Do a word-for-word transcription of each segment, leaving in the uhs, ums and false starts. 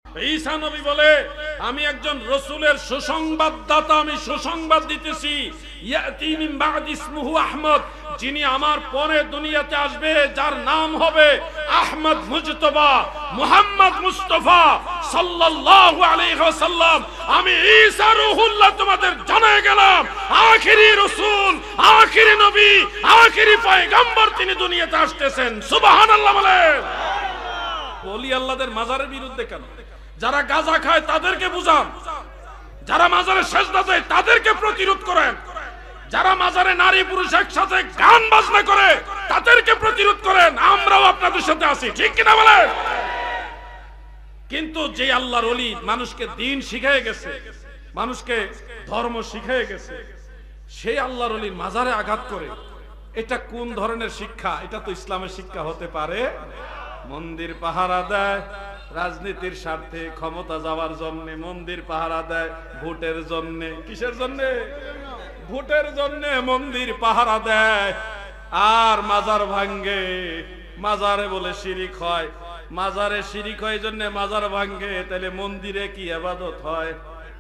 ঈসা নবী বলে, আমি একজন রাসূলের সুসংবাদদাতা, আমি সুসংবাদ দিতেছি। ইয়াতি মিন বা'দি ইসমুহু আহমদ, যিনি আমার পরে দুনিয়াতে আসবে, যার নাম হবে আহমদ মুজতবা, মুহাম্মদ মুস্তাফা সাল্লাল্লাহু আলাইহি ওয়াসাল্লাম। আমি ঈসা রূহুল্লাহ তোমাদের জানায় গেলাম, আখিরি রাসূল, আখিরি নবী, আখিরি পয়গম্বর তিনি দুনিয়াতে আসতেছেন। সুবহানাল্লাহ বলেন। বলি আল্লাহদের মাজারের বিরুদ্ধে কেন? যারা গাঁজা খায় তাদেরকে বুঝান, যারা মাজারে সেজদা দেয় তাদেরকে প্রতিরোধ করেন, যারা মাজারে নারী পুরুষ একসাথে গান বাজনা করে তাদেরকে প্রতিরোধ করেন। আমরাও আপনাদের সাথে আছি, ঠিক কিনা বলেন? কিন্তু যে আল্লাহর ওলি মানুষকে দ্বীন শিখিয়ে গেছে, মানুষকে ধর্ম শিখিয়ে গেছে, সেই আল্লাহর ওলির মাজারে আঘাত করে, এটা কোন ধরনের শিক্ষা? এটা তো ইসলামের শিক্ষা হতে পারে? মন্দির পাহারা দেয় রাজনীতির স্বার্থে, ক্ষমতা যাওয়ার জন্য মন্দির পাহারা দেয়, ভোটের জন্য। কিসের জন্য? ভোটের জন্য মন্দির পাহারা দেয়। আর মাজার ভাঙ্গে, মাজারে বলে শিরিক হয়, মাজারে শিরিক হয় জন্য মাজার ভাঙ্গে। তাহলে মন্দিরে কি ইবাদত হয়?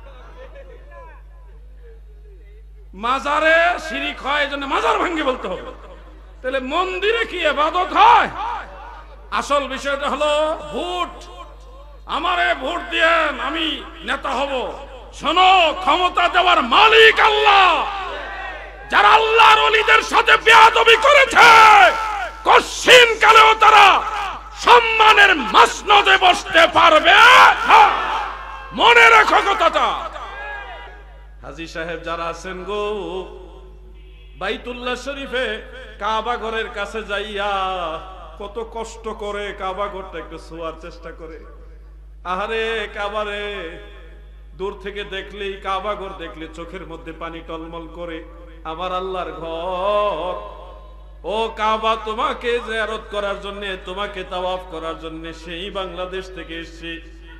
মাজারে শিরিক হয় জন্য মাজার ভাঙ্গে বলতে হবে, তাহলে মন্দিরে কি ইবাদত হয়? আসল বিষয়টা হলো ভোট। আমারে ভোট দেন, আমি নেতা হব। শোনো, ক্ষমতা দেওয়ার মালিক আল্লাহ। যারা আল্লাহর ওলিদের সাথে বেয়াদবি করেছে, কশিন কালেও তারা সম্মানের মসনদে বসতে পারবে না। মনে রাখো কথাটা। হাজী সাহেব যারা আছেন গো, বাইতুল্লাহ শরীফে কাবা ঘরের কাছে যাইয়া কত কষ্ট করে কাবা ঘরটা একটু ছোঁয়ার চেষ্টা করে। আহারে কাবারে দূর থেকে দেখলেই, কাবা ঘর দেখলে চোখের মধ্যে পানি টলমল করে। আমার আল্লাহর ঘর, ও কাবা, তোমাকে জিয়ারত করার জন্য, তোমাকে তাওয়াফ করার জন্য সেই বাংলাদেশ থেকে এসেছি।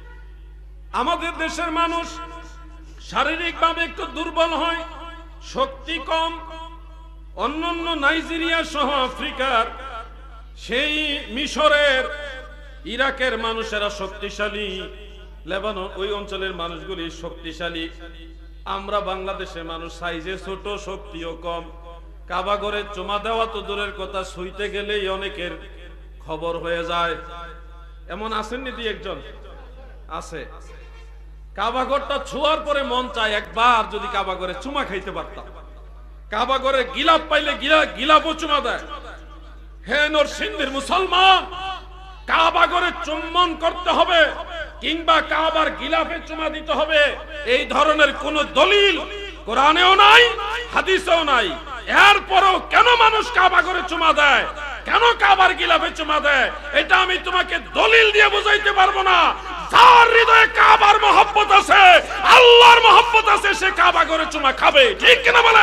আমাদের দেশের মানুষ শারীরিকভাবে একটু দুর্বল হয়, শক্তি কম। অন্যান্য নাইজেরিয়া সহ আফ্রিকার, সেই মিশরের, ইরাকের মানুষেরা শক্তিশালী, লেবানন ওই অঞ্চলের মানুষগুলি শক্তিশালী। আমরা বাংলাদেশের মানুষ সাইজে ছোট, শক্তিও কম। কাবা ঘরে চুমা দেওয়া তো দূরের কথা, শুইতে গেলেই অনেকের খবর হয়ে যায়। এমন আছেন নি? একজন আছে, কাবা ঘরটা ছোঁয়ার পরে মন চায় একবার যদি কাবা ঘরে চুমা খাইতে পারতাম। কাবা ঘরে গিলাপ পাইলে গিলা গিলাপও চুমা দেয়। হে নরসিংদীর মুসলমান, কাবা ঘরে চুম্বন করতে হবে কিংবা কাবার গিলাফে চুমা দিতে হবে, এই ধরনের কোন দলিল কোরআনেও নাই, হাদিসেও নাই। এরপরও কেন মানুষ কাবা ঘরে চুমা দেয়, কেন কাবার গিলাফে চুমা দেয়, এটা আমি তোমাকে দলিল দিয়ে বুঝাইতে পারবো না। যার হৃদয়ে কাবার মহব্বত আছে, আল্লাহর মহব্বত আছে, সে কাবা ঘরে চুমা খাবে, ঠিক কিনা বলে?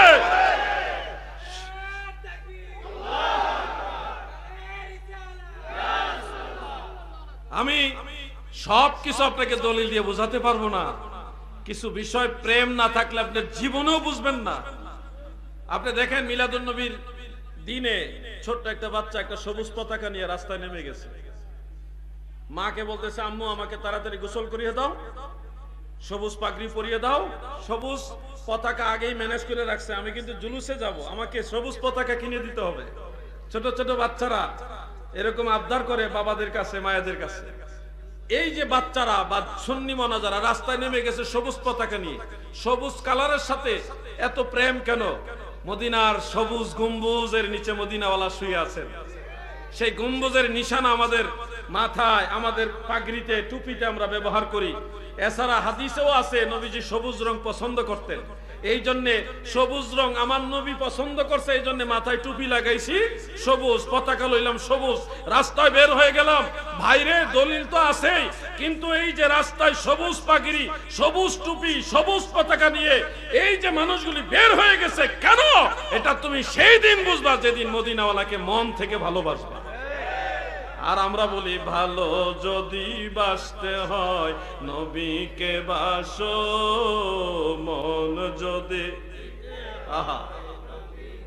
আমি সব কিছু আপনাকে দলিল দিয়ে বোঝাতে পারবো না। কিছু বিষয় প্রেম না থাকলে আপনার জীবনেও বুঝবেন না। আপনি দেখেন মিলাদুন নবীর দিনে ছোট্ট একটা বাচ্চা একটা সবুজ পতাকা নিয়ে রাস্তায় নেমে গেছে। মাকে বলতেছে, আম্মু আমাকে তাড়াতাড়ি গোসল করিয়ে দাও, সবুজ পাগড়ি পরিয়ে দাও। সবুজ পতাকা আগেই ম্যানেজ করে রাখছে, আমি কিন্তু জুলুসে যাব, আমাকে সবুজ পতাকা কিনে দিতে হবে। ছোট ছোট বাচ্চারা এরকম আবদার করে বাবাদের কাছে, মায়েদের কাছে। এই যে বাচ্চারা বা সুন্নি মনা যারা রাস্তায় নেমে গেছে সবুজ পতাকা নিয়ে, সবুজ কালারের সাথে এত প্রেম কেন? মদিনার সবুজ গম্বুজের নিচে মদিনাওয়ালা শুয়ে আছেন। সেই গম্বুজের নিশানা আমাদের মাথায়, আমাদের পাগড়িতে, টুপিতে আমরা ব্যবহার করি। এছাড়া হাদিসেও আছে নবীজি সবুজ রং পছন্দ করতেন। এই জন্য সবুজ রং আমার নবী পছন্দ করছে, এই জন্য মাথায় টুপি লাগাইছি সবুজ, পতাকা লইলাম সবুজ, রাস্তায় বের হয়ে গেলাম। ভাইরে, দলিল তো আছেই, কিন্তু এই যে রাস্তায় সবুজ পাগড়ি, সবুজ টুপি, সবুজ পতাকা নিয়ে এই যে মানুষগুলি বের হয়ে গেছে কেন, এটা তুমি সেই দিন বুঝবা যেদিন মদিনাওয়ালাকে মন থেকে ভালোবাসবা। আর আমরা বলি, ভালো যদি বাসতে হয় নবীকে বাসো, মন যদি। আহা,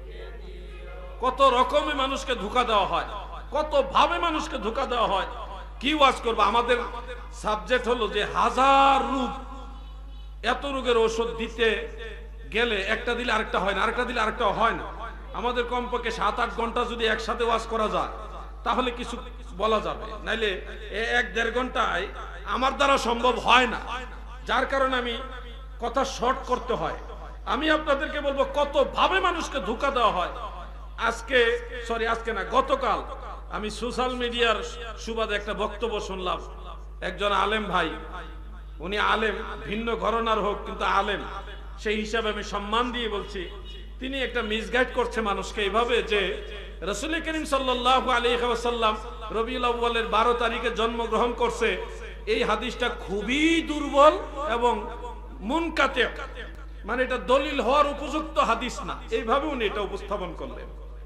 কত রকমে মানুষকে ধোঁকা দেওয়া হয়, কত ভাবে মানুষকে ধোঁকা দেওয়া হয়। কি ওয়াজ করব? আমাদের সাবজেক্ট হলো যে হাজার রোগ, এত রোগের ওষুধ দিতে গেলে একটা দিলে আরেকটা হয় না, আরেকটা দিলে আরেকটা হয় না। আমাদের কমপক্ষে সাত আট ঘন্টা যদি একসাথে ওয়াজ করা যায় তাহলে কিছু বলা যাবে, নাইলে এক দেড় ঘন্টায় আমার দ্বারা সম্ভব হয় না। যার কারণে আমি কথা শর্ট করতে হয়। আমি আপনাদেরকে বলবো কত ভাবে মানুষকে ধোঁকা দেওয়া হয়। আজকে সরি আজকে না গতকাল আমি সোশ্যাল মিডিয়ার সুবাদে একটা বক্তব্য শুনলাম। একজন আলেম ভাই, উনি আলেম, ভিন্ন ঘরানার হোক কিন্তু আলেম, সেই হিসাবে আমি সম্মান দিয়ে বলছি, তিনি একটা মিসগাইড করছে মানুষকে এইভাবে যে রাসূল করিম সাল্লাল্লাহু আলাইহি ওয়াসাল্লাম রবিউল আউয়ালের বারো তারিখে জন্মগ্রহণ করছে, এই হাদিসটা খুবই দুর্বল এবং মুনকাতি, মানে এটা দলিল হওয়ার উপযুক্ত হাদিস না, এইভাবে উনি এটা উপস্থাপন করলেন।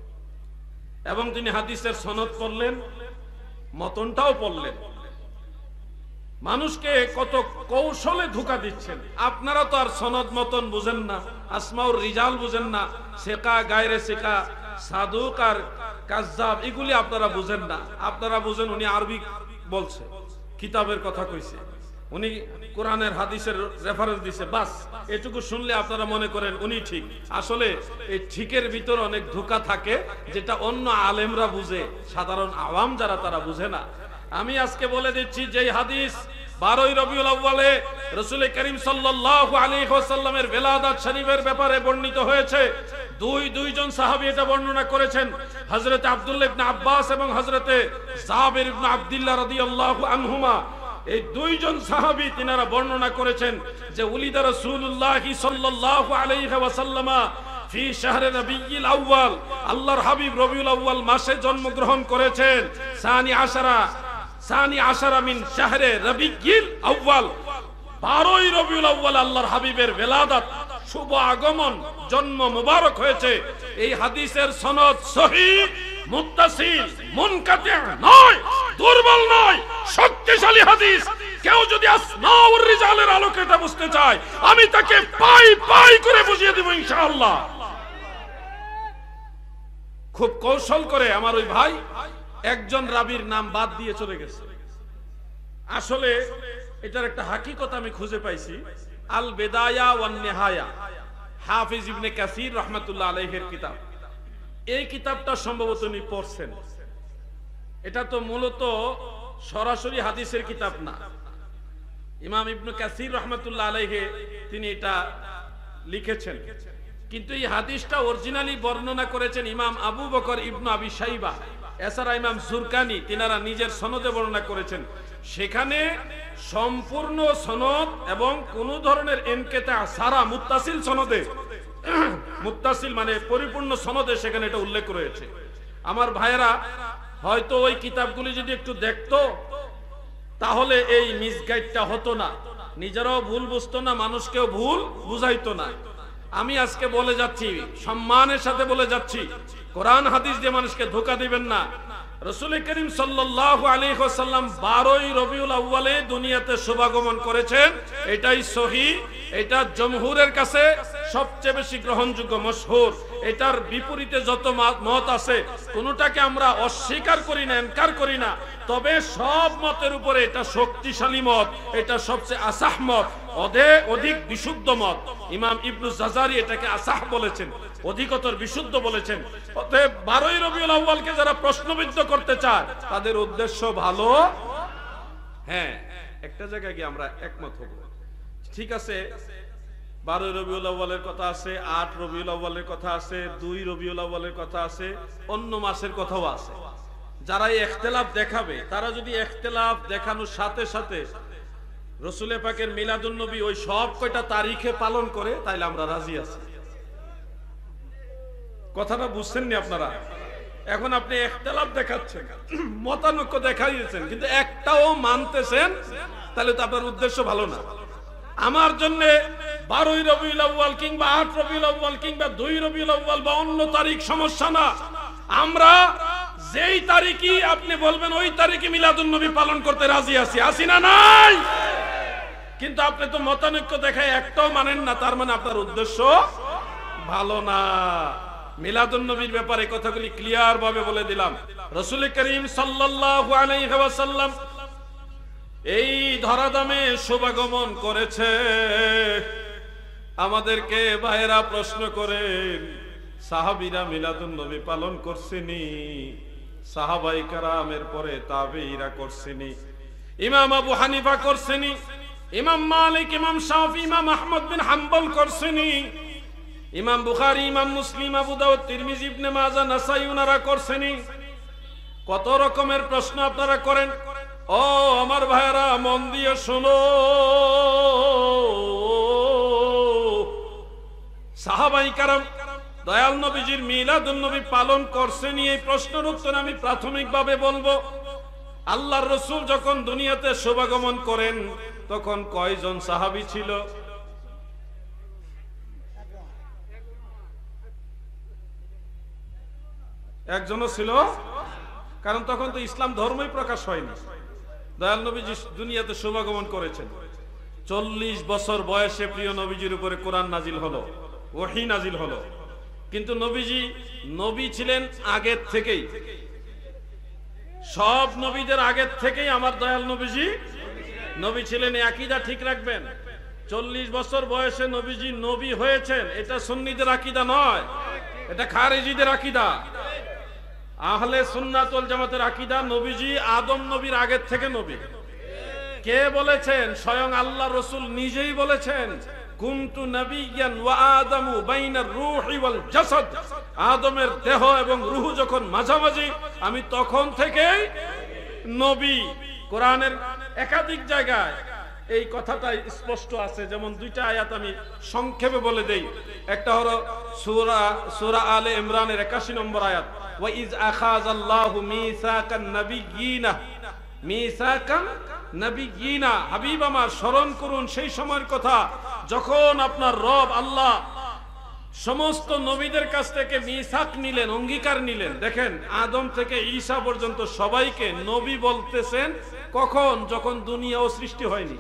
এবং তিনি হাদিসের সনদ পড়লেন, মতনটাও পড়লেন। মানুষকে কত কৌশলে ধোঁকা দিচ্ছেন। আপনারা তো আর সনদ মতন বুঝেন না, আসমাউর রিজাল বুঝেন না, সেকা গায়রে সেকা, সাদুক আর কাজ্জাব এগুলি আপনারা বুঝেন না। আপনারা বুঝেন উনি আরবি বলছে, কিতাবের কথা কইছে, উনি কোরআনের হাদিসের রেফারেন্স দিছে, বাস এটুকু শুনলে আপনারা মনে করেন উনি ঠিক। আসলে এই ঠিকের ভিতর অনেক ধোঁকা থাকে যেটা অন্য আলেমরা বুঝে, সাধারণ আওয়াম যারা তারা বুঝে না। আমি আজকে বলে দিচ্ছি যে হাদিস বারোই রবিউল আউয়ালে রাসূল করিম সাল্লাল্লাহু আলাইহি ওয়াসাল্লামের বেলাদাত শরীফের ব্যাপারে বর্ণিত হয়েছে। দুই দুইজন সাহাবী এটা বর্ণনা করেছেন, হযরত আব্দুল্লাহ ইবনে আব্বাস এবং হযরত জাবির ইবনে আব্দুল্লাহ রাদিয়াল্লাহু আনহুমা। এই দুইজন সাহাবী তিনারা বর্ণনা করেছেন যে উলিদা রাসূলুল্লাহ সাল্লাল্লাহু আলাইহি ওয়াসাল্লামা ফি শাহরে রবিউল আউয়াল, আল্লাহর হাবিব রবিউল আউয়াল মাসে জন্মগ্রহণ করেছেন। সানি আশারা সানি আশারা মিন শাহরে রবিউল আউয়াল, বারোই রবিউল আউয়াল আল্লাহর হাবিবের বেলাদাত, শুভ আগমন, জন্ম মুবারক হয়েছে। এই হাদিসের সনদ সহিহ, মুত্তাসিল, মুনকাতি নয়, দুর্বল নয়, শক্তিশালী হাদিস। কেউ যদি আসমাউর রিজালের আলোকে এটা বুঝতে চায়, আমি তাকে পাই পাই করে বুঝিয়ে দেব ইনশাআল্লাহ। খুব কৌশল করে আমার ওই ভাই একজন রাবীর নাম বাদ দিয়ে চলে গেছে। আসলে এটার একটা হাকিকত আমি খুঁজে পাইছি, আল বেদায়া ওয়ান নিহায়া, হাফিজ ইবনে কাসির রাহমাতুল্লাহ আলাইহির কিতাব। এই কিতাবটা সম্ভবত উনি পড়ছেন। এটা তো মূলত সরাসরি হাদিসের কিতাব না, ইমাম ইবনে কাসির রাহমাতুল্লাহ আলাইহি তিনি এটা লিখেছেন, কিন্তু এই হাদিসটা অরিজিনালি বর্ণনা করেছেন ইমাম আবু বকর ইবনে আবি শাইবা, এছাড়া ইমাম জুরকানি তিনারা নিজের সনদে বর্ণনা করেছেন। সেখানে সম্পূর্ণ সনদ এবং কোন ধরনের ইনকিতা সারা মুত্তাসিল সনদে, মুত্তাসিল মানে পরিপূর্ণ সনদে সেখানে এটা উল্লেখ রয়েছে। আমার ভাইয়েরা হয়তো ওই কিতাবগুলি যদি একটু দেখতো তাহলে এই মিসগাইডটা হতো না, নিজেরাও ভুল বুঝতো না, মানুষকেও ভুল বুঝাইতো না। আমি আজকে বলে যাচ্ছি, সম্মানের সাথে বলে যাচ্ছি, কোরআন হাদিস দিয়ে মানুষকে ধোঁকা দিবেন না। রাসূল করিম সাল্লাল্লাহু আলাইহি ওয়াসাল্লাম বারোই রবিউল আউয়ালে দুনিয়াতে শুভাগমন করেছেন, এটাই সহিহ, এটা জমহুরের কাছে সবচেয়ে বেশি গ্রহণযোগ্য, মশহুর। এটার বিপরীতে যত মত আছে কোনটাকে আমরা অস্বীকার করি না, ইনকার করি না, তবে সব মতের উপরে এটা শক্তিশালী মত, এটা সবচেয়ে আসাহ মত, অধে অধিক বিশুদ্ধ মত। ইমাম ইবনু জাজারি এটাকে আসাহ বলেছেন, অধিকতর বিশুদ্ধ বলেছেন। অতএব বারোই রবিউল আউয়ালকে যারা প্রশ্নবিদ্ধ করতে চায় তাদের উদ্দেশ্য ভালো। হ্যাঁ, একটা জায়গায় গিয়ে আমরা একমত হব, ঠিক আছে, বারোই রবিউল আউয়ালের কথা আছে, আট রবিউল আউয়ালের কথা আছে, দুই রবিউল আউয়ালের কথা আছে, অন্য মাসের কথাও আছে। যারা এই ইখতিলাফ দেখাবে তারা যদি ইখতিলাফ দেখানোর সাথে সাথে রাসূল পাকের মিলাদুন নবী ওই সব কয়টা তারিখে পালন করে, তাইলে আমরা রাজি আছি। কথাটা বুঝছেন নি আপনারা? এখন আপনি ইখতিলাফ দেখাচ্ছেন, মতানৈক্য দেখাইছেন, কিন্তু একটাও মানতেছেন, তাহলে তো আপনার উদ্দেশ্য ভালো না। আমার জন্য বারোই রবিউল আউয়াল কিংবা আট রবিউল আউয়াল কিংবা দুই রবিউল আউয়াল বা অন্য তারিখ সমস্যা না। আমরা যেই তারিখই আপনি বলবেন ওই তারিখে মিলাদুন নবী পালন করতে রাজি আছি, আছি না নাই? কিন্তু আপনি তো মতানৈক্য দেখায় একটাও মানেন না, তার মানে আপনার উদ্দেশ্য ভালো না। মিলাদুন নবীর ব্যাপারে কথাগুলি ক্লিয়ার ভাবে বলে দিলাম। রাসূল করিম সাল্লাল্লাহু আলাইহি ওয়াসাল্লাম এই ধরাধামে শুভাগমন করেছে। আমাদেরকে ভাইয়েরা প্রশ্ন করেন, সাহাবীরা মিলাদুন নবী পালন করছেনি? সাহাবাই কারামের পরে তাবেঈরা করছেনি? ইমাম আবু হানিফা করছেনি? ইমাম মালিক, ইমাম শাফি, ইমাম আহমদ বিন হাম্বল করছেনি? ইমাম বুখারী, ইমাম মুসলিম, আবু দাউদ, তিরমিজি, ইবনে মাজাহ, নাসাই ওনারা করছেনি? কত রকমের প্রশ্ন আপনারা করেন। ও আমার ভাইয়েরা, মন দিয়ে শোনো, সাহাবাই কারাম দয়াল নবীজির মিলাদুন নবী পালন করছেন? এই প্রশ্নের উত্তর আমি প্রাথমিকভাবে বলবো। আল্লাহর রাসূল যখন দুনিয়াতে শুভাগমন করেন তখন কয়জন সাহাবী ছিল? একজনও ছিল, কারণ তখন তো ইসলাম ধর্মই প্রকাশ হয়নি। দয়াল নবীজি দুনিয়াতে শুভাগমন করেছেন, চল্লিশ বছর বয়সে প্রিয় নবীজির উপরে কোরআন নাজিল হলো, ওহী নাজিল হলো। কিন্তু নবীজি নবী ছিলেন আগের থেকেই, সব নবীদের আগের থেকেই আমার দয়াল নবীজি নবী ছিলেন। এই আকীদা ঠিক রাখবেন। চল্লিশ বছর বয়সে নবীজি নবী হয়েছেন, এটা সুন্নিদের আকীদা নয়, এটা খারিজিদের আকীদা। আহলে সুন্নাত ওয়াল জামাতের আকীদা নবীজি আদম নবীর আগের থেকে নবী। কে বলেছেন? স্বয়ং আল্লাহ রাসূল নিজেই বলেছেন, কুনতু নাবিয়্যান ওয়া আদামু বাইনার রূহি ওয়াল জাসাদ। আদমের দেহ এবং রূহ যখন মাঝামাঝি, আমি তখন থেকেই নবী। কোরআনের একাধিক জায়গায় এই কথাটা স্পষ্ট আছে। যেমন দুইটা আয়াত আমি সংক্ষেপে বলে দেই। একটা হলো সূরা সূরা আলে ইমরানের একাশি নম্বর আয়াত, ওয়া ইজ আখাযাল্লাহু মিসাকান নাবিয়্যিনা। মিসাকান নাবিয়্যিনা, হাবিব আমার স্মরণ করুন সেই সময়ের কথা যখন আপনার রব আল্লাহ সমস্ত নবীদের কাছ থেকে মিসাক নিলেন, অঙ্গীকার নিলেন। দেখেন, আদম থেকে ঈসা পর্যন্ত সবাইকে নবী বলতেছেন কখন? যখন দুনিয়াও সৃষ্টি হয়নি,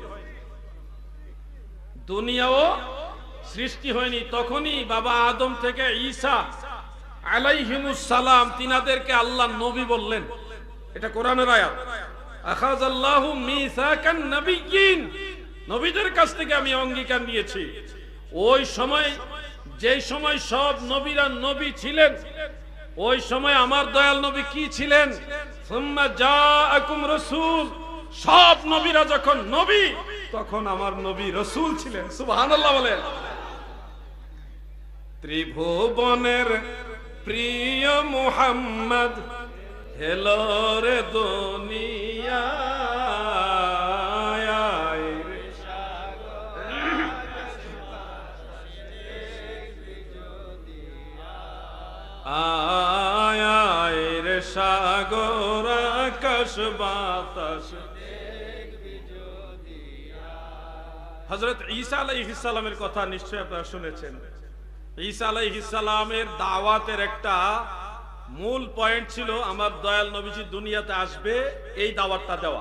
দুনিয়াও সৃষ্টি হয়নি তখনই বাবা আদম থেকে ঈসা আলাইহিমুস সালাম তিনাদেরকে আল্লাহ নবী বললেন। এটা কোরআনের আয়াত। আখাযাল্লাহু মিসাকান নাবিয়্যিন, নবীদের কাছ থেকে আমি অঙ্গীকার নিয়েছি। ওই সময়, যেই সময় সব নবীরা নবী ছিলেন, ওই সময় আমার দয়াল নবী কি ছিলেন? সুম্মা জাআকুম রাসূল। সব নবীরা যখন নবী, তখন আমার নবী রাসূল ছিলেন। সুবহানাল্লাহ বলেন। ত্রিভুবনের প্রিয় মুহাম্মদ হেলো রে দুনিয়া, আয় রে সাগর আকাশ বাতাস। হযরত ঈসা আলাইহিস সালামের কথা নিশ্চয়ই আপনারা শুনেছেন। ঈসা আলাইহিস সালামের দাওয়াতের একটা মূল পয়েন্ট ছিল আমার দয়াল নবীজি দুনিয়াতে আসবে, এই দাওয়াতটা দেওয়া।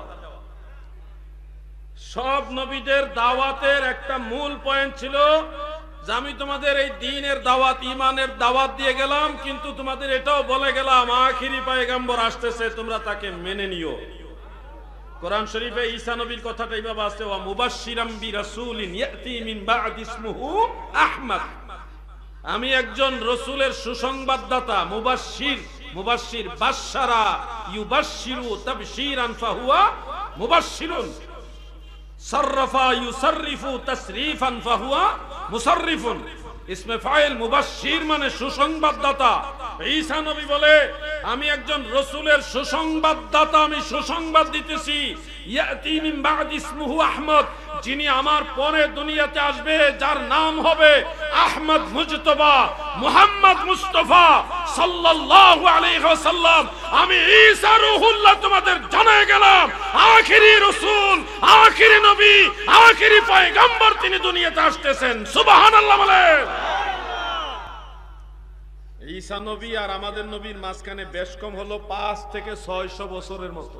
সব নবীদের দাওয়াতের একটা মূল পয়েন্ট ছিল যে আমি তোমাদের এই দ্বীনের দাওয়াত, ঈমানের দাওয়াত দিয়ে গেলাম, কিন্তু তোমাদের এটাও বলে গেলাম আখিরি পয়গম্বর আসতেছে, তোমরা তাকে মেনে নিও। কোরআন শরীফে ঈসা নবীর কথাটা এইভাবে আছে, ওয়া মুবাশশিরাম বিরাসূলিন ইয়াতি মিন বা'দি ইসমুহু আহমদ। আমি একজন রাসূলের সুসংবাদদাতা। মুবাশশির, মুবাশশির বাশশারা ইউবাশশিরু তাবশীরান ফাহুয়া মুবাশশিরুন। সাররাফা ইউসাররিফু তাসরিফান ফাহুয়া মুসাররিফুন। ইসমে ফাইল মুবাশশির মানে সুসংবাদদাতা। ঈসা নবী বলে আমি একজন রাসূলের সুসংবাদদাতা, আমি সুসংবাদ দিতেছি। ইয়াতি মিন বা'দি ইসমুহু আহমদ, যিনি আমার পরে দুনিয়াতে আসবে, যার নাম হবে আহমদ মুজতবা মুহাম্মদ মুস্তাফা সাল্লাল্লাহু আলাইহি ওয়াসাল্লাম। আমি ঈসা রূহুল্লাহ তোমাদের জানায় গেলাম আখিরি রাসূল, আখিরি নবী, আখিরি পয়গম্বর তিনি দুনিয়াতে আসতেছেন। সুবহানাল্লাহ বলেন। ঈসা নবী আর আমাদের নবীর মাঝখানে বেশ কম হলো পাঁচ থেকে ছয়শ বছরের মতো,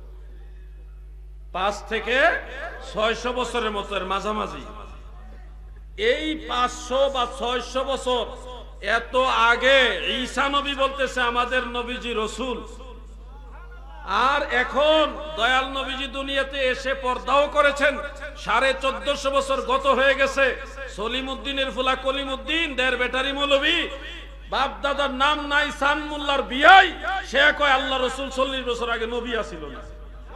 পাঁচ থেকে ছয়শ বছরের মতো এর মাঝামাঝি। এই পাঁচশো বা ছয়শ বছর এত আগে ঈসা নবী বলতেছে আমাদের নবীজি রাসূল। আর এখন দয়াল নবীজি দুনিয়াতে এসে পর্দাও করেছেন। সাড়ে চোদ্দশো বছর গত হয়ে গেছে। সলিমউদ্দিনের ফুলা কলিমউদ্দিন দের ব্যাটারি মৌলবী, বাপ দাদার নাম নাই সান মোল্লার বিয়াই, সে কয় আল্লাহ রসুল চল্লিশ বছর আগে নবী আসিল না।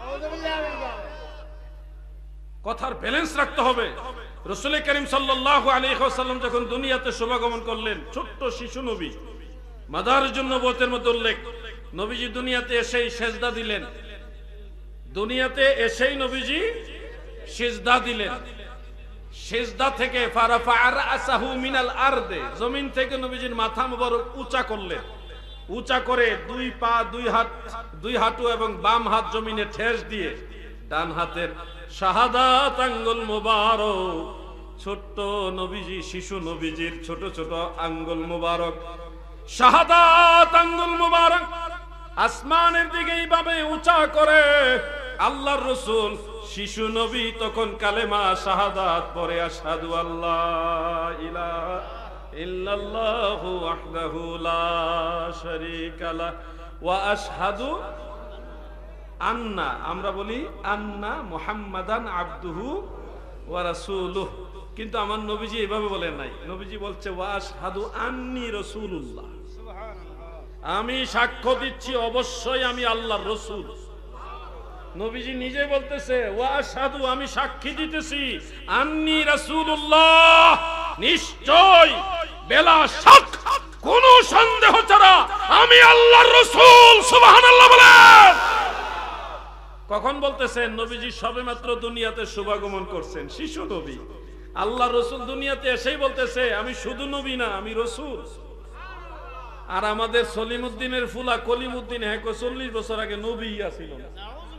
কথার ব্যালেন্স রাখতে হবে। রাসূল করিম সাল্লাল্লাহু আলাইহি ওয়াসাল্লাম যখন দুনিয়াতে শুভাগমন করলেন, ছোট্ট শিশু নবী, মাদারিজুন নবুওয়াতের মধ্যে উল্লেখ, নবীজি দুনিয়াতে এসেই সেজদা দিলেন। দুনিয়াতে এসেই নবীজি সিজদা দিলেন। সিজদা থেকে ফারাফা রাসাহু মিনাল আরদে, জমিন থেকে নবীজির মাথা মুবারক উঁচা করলেন। উঁচা করে দুই পা, দুই হাত, দুই হাঁটু এবং বাম হাত জমিনে ঠেস দিয়ে ডান হাতের শাহাদাত আঙ্গুল মুবারক, ছোট্ট নবীজি, শিশু নবীজির ছোট ছোট আঙ্গুল মুবারক, শাহাদাত আঙ্গুল মুবারক আসমানের দিকে এইভাবে উঁচা করে আল্লাহর রাসূল শিশু নবী তখন কালেমা শাহাদাত পড়ে, আশহাদু আল্লাহ ইলাহা ইল্লাল্লাহু ওয়াহদাহু লা শারীকা লাহ ওয়া আশহাদু আন্না, আমরা বলি আন্না মুহাম্মাদান আবদুহু ওয়া রাসূলুহু, কিন্তু আমার নবীজি এইভাবে বলেন নাই। নবীজি বলছে ওয়া আশহাদু আন্নী রাসূলুল্লাহ, আমি সাক্ষ্য দিচ্ছি অবশ্যই আমি আল্লাহর রাসূল। নবীজি নিজে বলতেছে ওয়া আশহাদু, আমি সাক্ষী দিতেছি আন্নী রাসূলুল্লাহ, নিশ্চয় বেলা শক কোন সন্দেহ ছাড়া আমি আল্লাহর রাসূল। সুবহানাল্লাহ বলেন। কখন বলতেছেন? নবীজি সবেমাত্র দুনিয়াতে শুভাগমন করছেন, শিশু নবী। আল্লাহর রাসূল দুনিয়াতে এসেই বলতেছে আমি শুধু নবী না, আমি রাসূল। আর আমাদের সলিমউদ্দিনের ফুলা কলিমউদ্দিন হ্যাঁ চল্লিশ বছর আগে নবী আসিল না।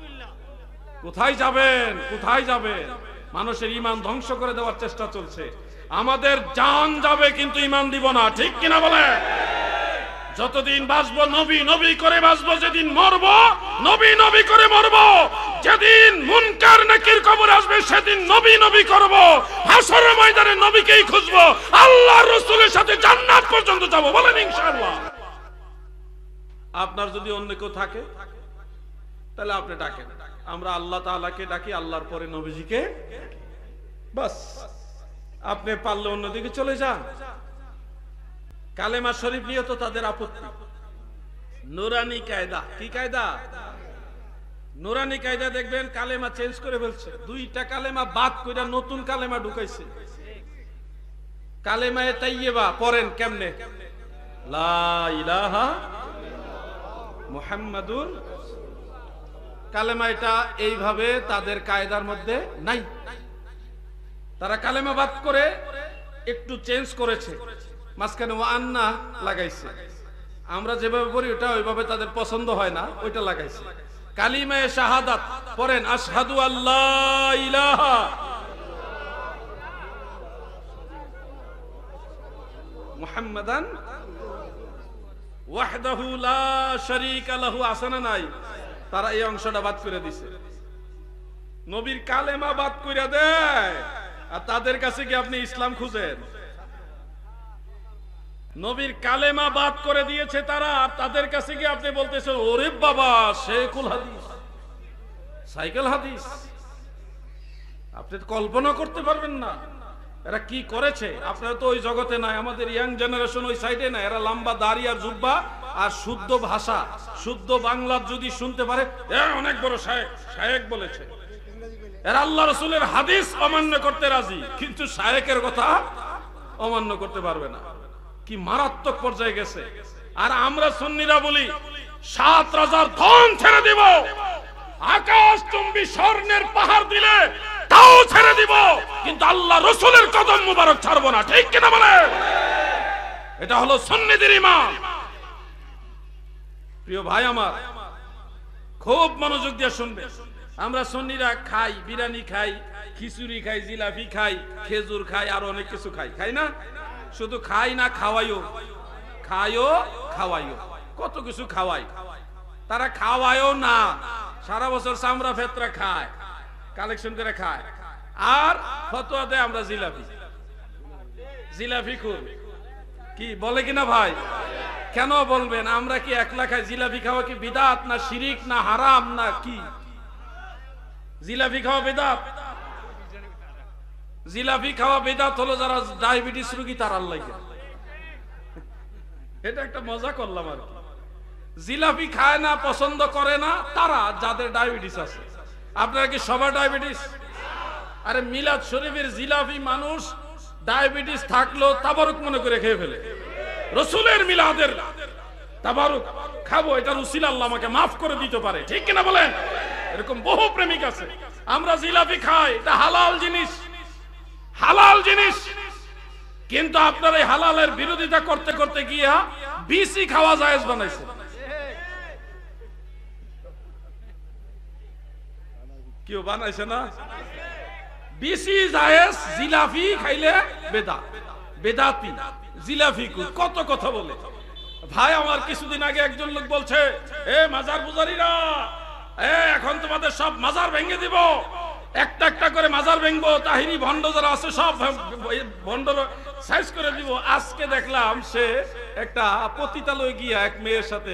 কোথায় যাবেন? কোথায় যাবেন? মানুষের ঈমান ধ্বংস করে দেওয়ার চেষ্টা চলছে। আমাদের জান যাবে কিন্তু ঈমান দিব না, ঠিক কিনা বলে? যতদিন বাঁচবো নবী নবী করে বাঁচবো, যেদিন মরবো নবী নবী করে মরবো, যেদিন মুনকার নাকির কবর আসবে সেদিন নবী নবী করব, হাসরের ময়দানে নবীকেই খুঁজবো, আল্লাহর রাসূলের সাথে জান্নাত পর্যন্ত যাব, বলেন ইনশাআল্লাহ। আপনার যদি অন্য কেউ থাকে তাহলে আপনি ডাকেন, আমরা আল্লাহ তাআলাকে ডাকি, আল্লাহর পরে নবীজিকে, বাস। আপনি পারলে অন্যদিকে চলে যান। কালেমা শরীফ নিয়ে তো তাদের আপত্তি। নুরানি কায়দা, কি কায়দা? নুরানি কায়দা দেখবেন কালেমা চেঞ্জ করে ফেলছে, দুইটা কালেমা বাদ করে নতুন কালেমা ঢুকাইছে। কালেমায়ে তাইয়্যিবা পড়েন কেমনে? লা ইলাহা মুহাম্মাদুর, কালেমা এটা এইভাবে তাদের কায়দার মধ্যে নাই। তারা কালেমা বাদ করে একটু চেঞ্জ করেছে, মাঝখানে ওয়া আন্না লাগাইছে। আমরা যেভাবে পড়ি ওটা ওইভাবে তাদের পছন্দ হয় না, ওইটা লাগাইছে। কালিমায়ে শাহাদাত পড়েন, আশহাদু আল্লাহ ইলাহা মুহাম্মাদান ওয়াহদাহু লা শারীকা লাহু, আছে না নাই? তারা এই অংশটা বাদ করে দিছে। নবীর কালেমা বাদ করে দেয়, আর তাদের কাছে কি আপনি ইসলাম খুঁজেন? নবীর কালেমা বাদ করে দিয়েছে তারা, তাদের কাছে কি আপনি বলতেছেন ওরে বাবা শেখুল হাদিস, সাইকেল হাদিস? আপনি কল্পনা করতে পারবেন না এরা কি করেছে। আপনারা তো ওই জগতে নাই, আমাদের ইয়াং জেনারেশন ওই সাইডে না। এরা লম্বা দাড়ি আর জুব্বা আর শুদ্ধ ভাষা, শুদ্ধ বাংলা যদি শুনতে পারে অনেক বড় শায়েখ, শায়েখ বলেছে। এরা আল্লাহ রাসূলের হাদিস অমান্য করতে রাজি, কিন্তু শায়েখের কথা অমান্য করতে পারবে না। কি মারাত্মক পর্যায়ে গেছে। আর আমরা সুন্নিরা বলি সাত রাজার ধন ছেড়ে দিব, আকাশ চুম্বি স্বর্ণের পাহাড় দিলে তাও ছেড়ে দিব, কিন্তু আল্লাহ রাসূলের কদম মুবারক ছাড়বো না, ঠিক কিনা বলে? এটা হলো সুন্নিদের ঈমান। প্রিয় ভাই আমার, খুব মনোযোগ দিয়ে শুনবে। আমরা সুন্নিরা খাই, বিরিয়ানি খাই, খিচুড়ি খাই, জিলাপি খাই, খেজুর খাই, আর অনেক কিছু খাই, খাই না? শুধু খাই না, খাওয়াইও, খাইও খাওয়াইও, কত কিছু খাওয়াই। তারা খাওয়ায়ও না, সারা বছর চামড়া ফেতরা খায়, কালেকশন করে খায়, আর ফতোয়া দেয় আমরা জিলাপি, জিলাপি খুব কি বলে কিনা ভাই? কেন বলবেন? আমরা কি একলা খাই? জিলাপি খাওয়া কি বিদাত না শিরিক না হারাম না কি? জিলাপি খাওয়া বিদাত? জিলাপি খাওয়া বিদাত হলো যারা ডায়াবেটিস রোগী তার আল্লাহ। এটা একটা মজা করলাম আর কি। জিলাপি খায় না, পছন্দ করে না তারা যাদের ডায়াবেটিস আছে। আপনারা কি সবার ডায়াবেটিস? আরে মিলাদ শরীফের জিলাপি মানুষ ডায়াবেটিস থাকলেও তাবারুক মনে করে খেয়ে ফেলে। রসুলের মিলাদের তাবারুক খাবো, এটা রসুল আল্লাহ আমাকে মাফ করে দিতে পারে, ঠিক কিনা বলেন? এরকম বহু প্রেমিক আছে। আমরা জিলাপি খাই, এটা হালাল জিনিস, হালাল জিনিস। কিন্তু আপনার এই হালালের বিরোধিতা করতে করতে গিয়া বিসি খাওয়া জায়েজ বানাইছে। কেউ বানাইছে না? বিসি জায়েজ, জিলাপি খাইলে বেদাত, বেদাতি জিলাপি কত কথা বলে। ভাই আমার কিছুদিন আগে একজন লোক বলছে, এ মাজার পূজারীরা, এ এখন তোমাদের সব মাজার ভেঙে দিব, একটা একটা করে মাজার ভেঙবো, তাহিরি ভণ্ড যারা আছে সব ভণ্ড সাইজ করে দিব। আজকে দেখলাম সে একটা পতিতালয়ে গিয়া এক মেয়ের সাথে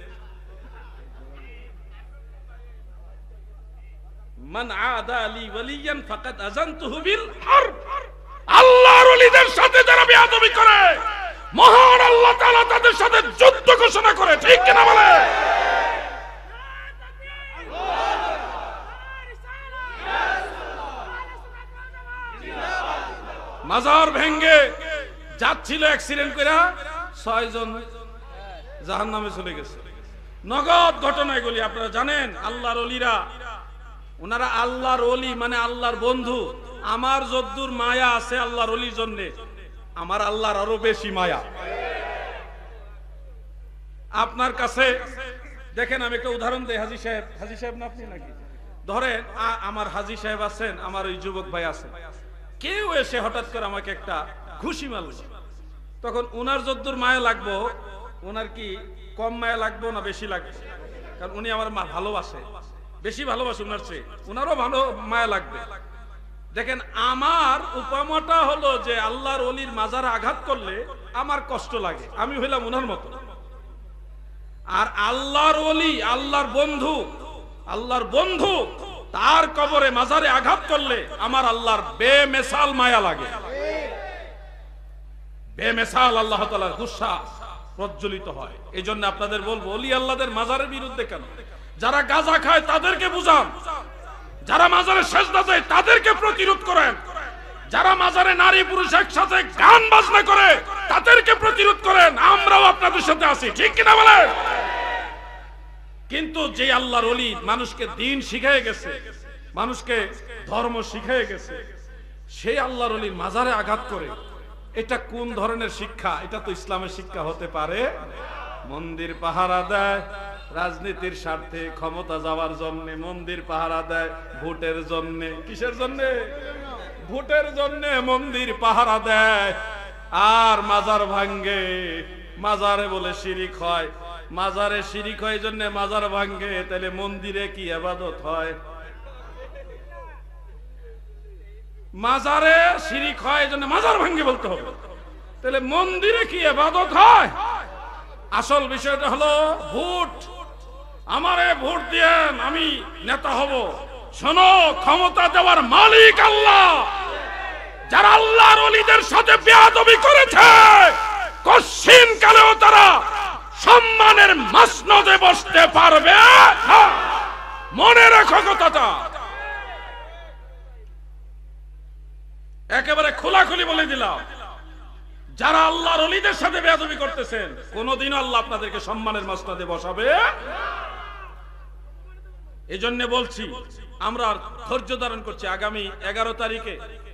মান আদা লি ওয়ালিয়ান ফাকাদ আযানতুহু বিল হারব, আল্লাহর ওলিদের সাথে যারা বেয়াদবি করে মহান আল্লাহ তাআলা তাদের সাথে যুদ্ধ ঘোষণা করে, ঠিক কিনা বলে? মাজার ভেঙ্গে যাচ্ছিল, অ্যাক্সিডেন্ট করে ছয় জন জাহান্নামে চলে গেছে। নগদ ঘটনা এগুলি আপনারা জানেন। আল্লাহর ওলিরা, ওনারা আল্লাহর ওলি মানে আল্লাহর বন্ধু। আমার যদ্দুর মায়া আছে আল্লাহর ওলির জন্য, আমার আল্লাহর আরো বেশি মায়া। আপনার কাছে দেখেন, আমি একটা উদাহরণ দেই। হাজী সাহেব, হাজী সাহেব না আপনি নাকি? ধরেন আমার হাজী সাহেব আছেন, আমার ওই যুবক ভাই আছেন, কেউ এসে হঠাৎ করে আমাকে একটা ঘুষি মারল, তখন ওনার যদ্দুর মায়া লাগবো, ওনার কি কম মায়া লাগবো না বেশি লাগবে? কারণ উনি আমার মা ভালোবাসে, বেশি ভালোবাসে ওনার চেয়ে, ওনারও ভালো মায়া লাগবে। দেখেন আমার উপমাটা হলো যে আল্লাহর ওলির মাজারে আঘাত করলে আমার কষ্ট লাগে, আমি হইলাম ওনার মতো। আর আল্লাহর ওলি, আল্লাহর বন্ধু, আল্লাহর বন্ধু তার কবরে মাজারে আঘাত করলে আমার আল্লাহর বেমেসাল মায়া লাগে, বেমেসাল আল্লাহ তাআলার গুসা প্রজ্বলিত হয়। এই জন্য আপনাদের বলবো, ওলি আল্লাহদের মাজারের বিরুদ্ধে কেন? যারা গাঁজা খায় তাদেরকে বুঝান, যারা মাজারে সেজদা দেয় তাদেরকে প্রতিরোধ করেন, যারা মাজারে নারী পুরুষ একসাথে গান বাজনা করে তাদেরকে প্রতিরোধ করেন। আমরাও আপনাদের সাথে আছি, ঠিক কিনা বলেন? কিন্তু যে আল্লাহর ওলি মানুষকে দ্বীন শিখিয়ে গেছে, মানুষকে ধর্ম শিখিয়ে গেছে, সেই আল্লাহর ওলির মাজারে আঘাত করে, এটা কোন ধরনের শিক্ষা? এটা তো ইসলামের শিক্ষা হতে পারে? মন্দির পাহারা দেয় রাজনীতির স্বার্থে, ক্ষমতা যাওয়ার জন্য মন্দির পাহারা দেয়, ভোটের জন্য। কিসের জন্য? ভোটের জন্য মন্দির পাহারা দেয়। আর মাজার ভাঙ্গে, মাজারে বলে শিরিক হয়, মাজারে শিরিক হয় জন্য মাজার ভাঙ্গে। তাহলে মন্দিরে কি ইবাদত হয়? মাজারে শিরিক হয় জন্য মাজার ভাঙ্গে বলতে হবে, তাহলে মন্দিরে কি ইবাদত হয়? আসল বিষয়টা হলো ভোট। আমারে ভোট দিয়েন, আমি নেতা হব। শোনো, ক্ষমতা দেওয়ার মালিক আল্লাহ। যারা আল্লাহর ওলিদের সাথে বেয়াদবি করেছে, কশিন কালেও তারা সম্মানের মাসনদে বসতে পারবে না। মনে রাখো কথাটা, একেবারে খোলাখুলি বলে দিলাম। যারা আল্লাহর ওলিদের সাথে বেয়াদবি করতেছেন, কোনদিন আল্লাহ আপনাদেরকে সম্মানের মাসনদে বসাবে। এই জন্য বলছি, আমরা ধৈর্য ধারণ করছি। আগামী এগারো তারিখে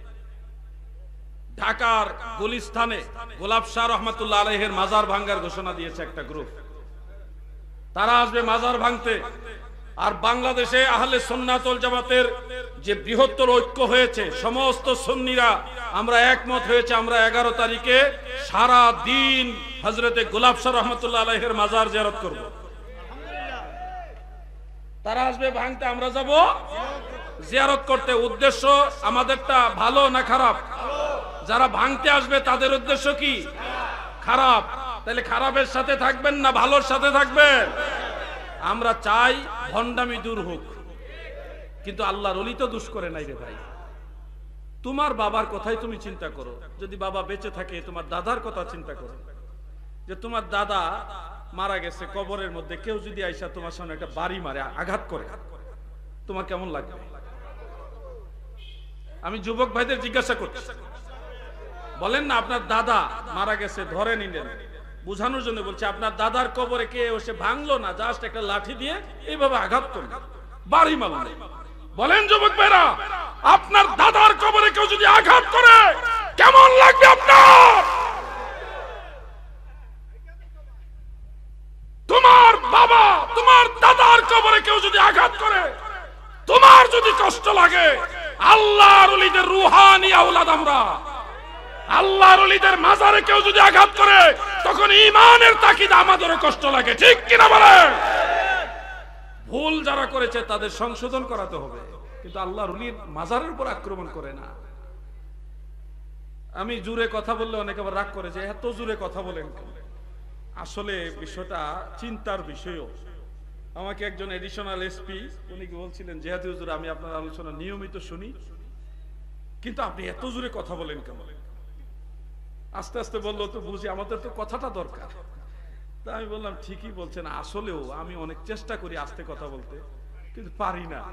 ঢাকার গুলিস্তানে গোলাপ শাহ রহমাতুল্লাহ আলাইহির মাজার ভাঙ্গার ঘোষণা দিয়েছে একটা গ্রুপ। তারা আসবে মাজার ভাঙতে। আর বাংলাদেশে আহলে সুন্নাত ওয়াল জামাতের যে বৃহত্তর ঐক্য হয়েছে, সমস্ত সুন্নিরা আমরা একমত হয়েছে, আমরা এগারো তারিখে সারা দিন হযরতে গোলাপ শাহ রহমাতুল্লাহ আলাইহির মাজার জিয়ারত করব। তারা আসবে ভাঙতে, আমরা যাব জিয়ারত করতে। উদ্দেশ্য আমাদেরটা ভালো না খারাপ? যারা ভাঙতে আসবে তাদের উদ্দেশ্য কি? খারাপ। তাহলে খারাপের সাথে থাকবেন না ভালোর সাথে থাকবেন? আমরা চাই ভণ্ডামি দূর হোক, কিন্তু আল্লাহর ওলি তো দুষ করে নাই রে ভাই। তোমার বাবার কথাই তুমি চিন্তা করো, যদি বাবা বেঁচে থাকে তোমার দাদার কথা চিন্তা করো, যে তোমার দাদা মারা গেছে, কবরের মধ্যে কেউ যদি আইসা তোমার সামনে একটা বাড়ি মারে, আঘাত করে, তোমার কেমন লাগবে? আমি যুবক ভাইদের জিজ্ঞাসা করছি, বলেন না আপনার দাদা মারা গেছে, ধরে নিলেন, বুঝানোর জন্য বলছে, আপনার দাদার কবরে কে এসে ভাঙলো না, জাস্ট একটা লাঠি দিয়ে এইভাবে আঘাত করলো, বাড়ি মারলো। বলেন যুবক ভাইরা, আপনার দাদার কবরে কেউ যদি আঘাত করে কেমন লাগবে আপনার? তোমার বাবা তোমার দাদার কবরে কেউ যদি আঘাত করে তোমার যদি কষ্ট লাগে, আল্লাহর ওলিদের রুহানি আওলাদ আমরা, আল্লাহর ওলিদের মাজারে কেউ যদি আঘাত করে তখন ঈমানের তাকিদে আমাদেরও কষ্ট লাগে, ঠিক কিনা বলেন? ভুল যারা করেছে তাদের সংশোধন করাতে হবে, কিন্তু আল্লাহর ওলির মাজারের উপর আক্রমণ করে না। আমি জোরে কথা বললে অনেকে আবার রাগ করে যে এত জোরে কথা বলেন। আসলে বিষয়টা চিন্তার বিষয়ও। আমাকে একজন এডিশনাল এসপি উনি কি বলছিলেন, জিহাদি হুজুর আমি আপনার আলোচনা নিয়মিত শুনি, কিন্তু আপনি এত জোরে কথা বলেন কেন? আস্তে আস্তে বললো, তো বুঝি আমাদের তো কথাটা দরকার। তা আমি বললাম ঠিকই বলছেন, আসলেও আমি অনেক চেষ্টা করি আস্তে কথা বলতে, কিন্তু পারি না।